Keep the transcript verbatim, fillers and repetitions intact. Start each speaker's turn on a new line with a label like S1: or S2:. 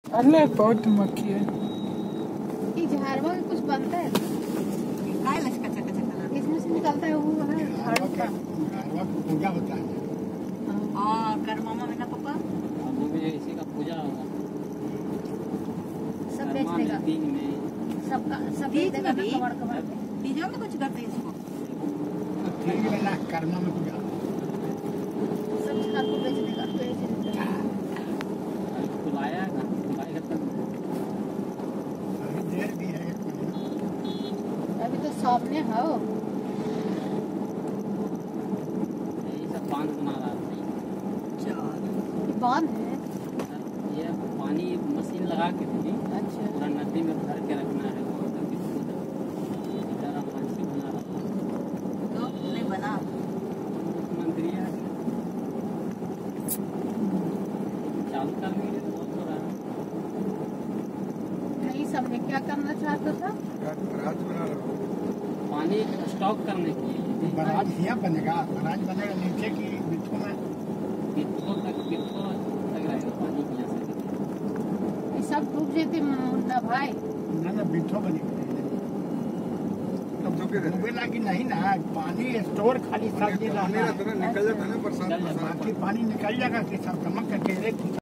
S1: अल्लाह बहुत मक्खी है।
S2: ये झाड़वा में कुछ बनता है
S3: काय लचका चका चका
S2: इसमें से निकलता है वो है झाड़ू का
S4: झाड़वा की पूजा होता है।
S3: हां कर मामा में ना पापा
S5: वो भी इसी का पूजा होगा
S2: सब बेच देगा
S5: तीज में
S2: सबका सब बेच देगा ना कवर कवर पे
S3: तीजों में कुछ करते हैं इसको
S4: ठीक है ना कर्मा में पूजा
S2: सब चीज आपको बेच देगा बेच देगा
S5: बुलाया है बुलाएगा तब
S4: अभी देर भी है।
S2: अभी तो सामने हो
S5: यही सब बांध बना रहा था
S3: चल
S2: बांध है
S5: ये पानी मशीन लगा के थी
S2: अच्छा
S5: पूरा नदी में भर के रखना है वो तब बेचारा फांसी बना रहा था
S3: तो नहीं बना
S5: मुख्यमंत्री है चालू कर भी तो बहुत हो रहा है
S2: नहीं सबने क्या करना चाहता था
S4: बराज बना रहा
S5: पानी स्टॉक करने के लिए
S4: बराज यहाँ बनेगा बराज बनेगा नीचे की बिट्ठों में
S5: बिट्ठों तक बिट्ठों तक रहेगा पानी की यहाँ से
S2: ये सब डूब जेते मुन्ना भाई
S4: ना ना बिट्ठों बनेगा डूबेला की नहीं ना पानी स्टोर खाली सब
S6: निकल जाता है ना बरसात
S5: चल जाता है।
S4: बाकी पानी निकल जाएगा कि सब चमक करके एक